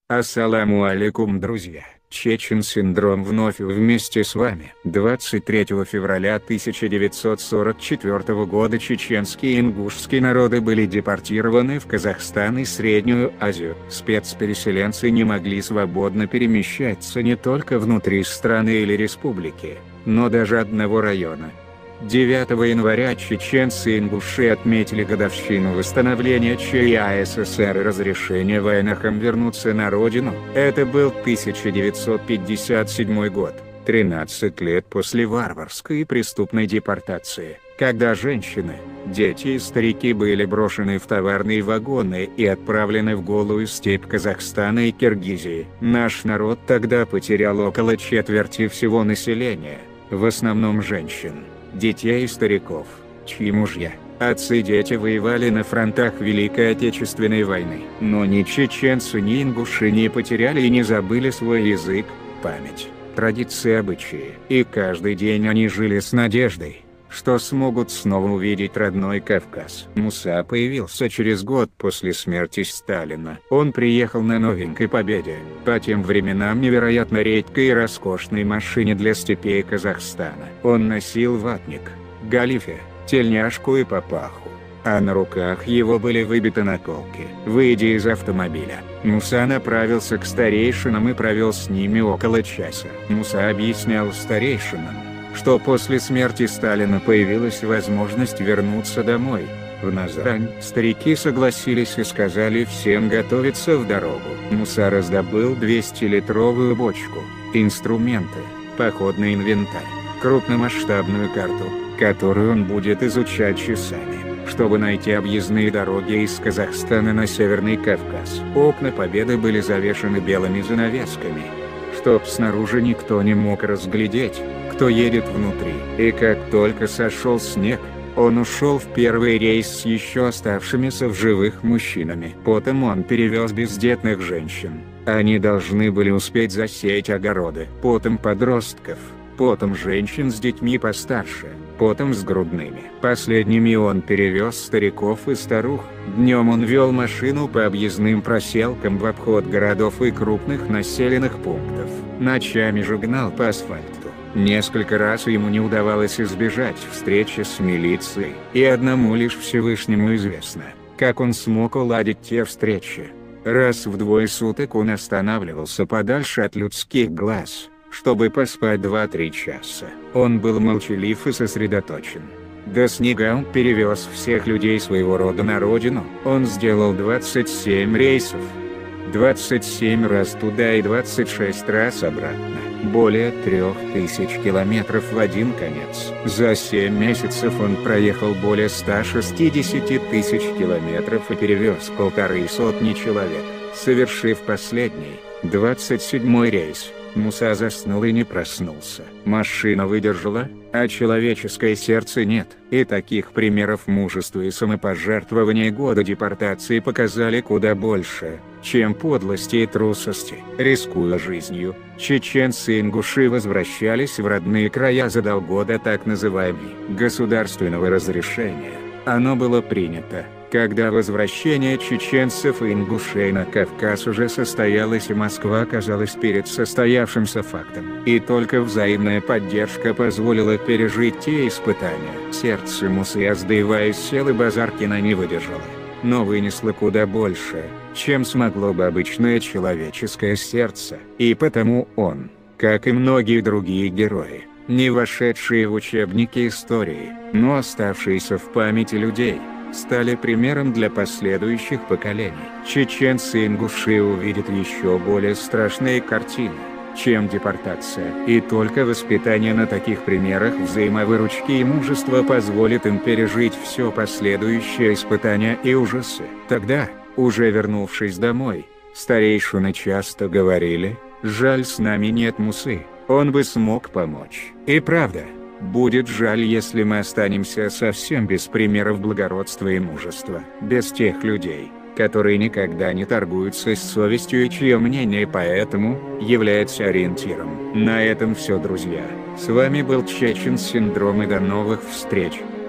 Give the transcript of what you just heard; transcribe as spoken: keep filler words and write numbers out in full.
Ассаламу алейкум, друзья! Чечен-синдром вновь вместе с вами. двадцать третьего февраля тысяча девятьсот сорок четвёртого года чеченские и ингушские народы были депортированы в Казахстан и Среднюю Азию. Спецпереселенцы не могли свободно перемещаться не только внутри страны или республики, но даже одного района. девятого января чеченцы и ингуши отметили годовщину восстановления ЧА СССР и разрешения военнохам вернуться на родину. Это был тысяча девятьсот пятьдесят седьмой год, тринадцать лет после варварской и преступной депортации, когда женщины, дети и старики были брошены в товарные вагоны и отправлены в голую степь Казахстана и Киргизии. Наш народ тогда потерял около четверти всего населения, в основном женщин, детей и стариков, чьи мужья, отцы и дети воевали на фронтах Великой Отечественной войны. Но ни чеченцы, ни ингуши не потеряли и не забыли свой язык, память, традиции, обычаи. И каждый день они жили с надеждой, что смогут снова увидеть родной Кавказ. Муса появился через год после смерти Сталина. Он приехал на новенькой Победе, по тем временам невероятно редкой и роскошной машине для степей Казахстана. Он носил ватник, галифе, тельняшку и папаху, а на руках его были выбиты наколки. Выйдя из автомобиля, Муса направился к старейшинам и провел с ними около часа. Муса объяснял старейшинам, что после смерти Сталина появилась возможность вернуться домой, в Назрань. Старики согласились и сказали всем готовиться в дорогу. Муса раздобыл двухсотлитровую бочку, инструменты, походный инвентарь, крупномасштабную карту, которую он будет изучать часами, чтобы найти объездные дороги из Казахстана на Северный Кавказ. Окна Победы были завешаны белыми занавесками, чтоб снаружи никто не мог разглядеть, кто едет внутри. И как только сошел снег, он ушел в первый рейс с еще оставшимися в живых мужчинами. Потом он перевез бездетных женщин, они должны были успеть засеять огороды. Потом подростков, потом женщин с детьми постарше, потом с грудными. Последними он перевез стариков и старух. Днем он вел машину по объездным проселкам в обход городов и крупных населенных пунктов. Ночами же гнал по асфальту. Несколько раз ему не удавалось избежать встречи с милицией, и одному лишь Всевышнему известно, как он смог уладить те встречи. Раз в двое суток он останавливался подальше от людских глаз, чтобы поспать два-три часа. Он был молчалив и сосредоточен. До снега он перевез всех людей своего рода на родину. Он сделал двадцать семь рейсов, двадцать семь раз туда и двадцать шесть раз обратно. Более трех тысяч километров в один конец. За семь месяцев он проехал более ста шестидесяти тысяч километров и перевез полторы сотни человек. Совершив последний, двадцать седьмой рейс, Муса заснул и не проснулся. Машина выдержала, а человеческое сердце нет. И таких примеров мужества и самопожертвования года депортации показали куда больше, чем подлости и трусости. Рискуя жизнью, чеченцы и ингуши возвращались в родные края задолго до так называемого государственного разрешения. Оно было принято, когда возвращение чеченцев и ингушей на Кавказ уже состоялось и Москва оказалась перед состоявшимся фактом. И только взаимная поддержка позволила пережить те испытания. Сердце Мусы, оздоеваясь, сел, и Базаркина не выдержала, но вынесла куда больше, чем смогло бы обычное человеческое сердце. И потому он, как и многие другие герои, не вошедшие в учебники истории, но оставшиеся в памяти людей, стали примером для последующих поколений. Чеченцы и ингуши увидят еще более страшные картины, чем депортация. И только воспитание на таких примерах взаимовыручки и мужества позволит им пережить все последующие испытания и ужасы. Тогда, уже вернувшись домой, старейшины часто говорили: «Жаль, с нами нет Мусы, он бы смог помочь». И правда, будет жаль, если мы останемся совсем без примеров благородства и мужества, без тех людей, которые никогда не торгуются с совестью и чье мнение поэтому является ориентиром. На этом все, друзья. С вами был Чечен-синдром, и до новых встреч.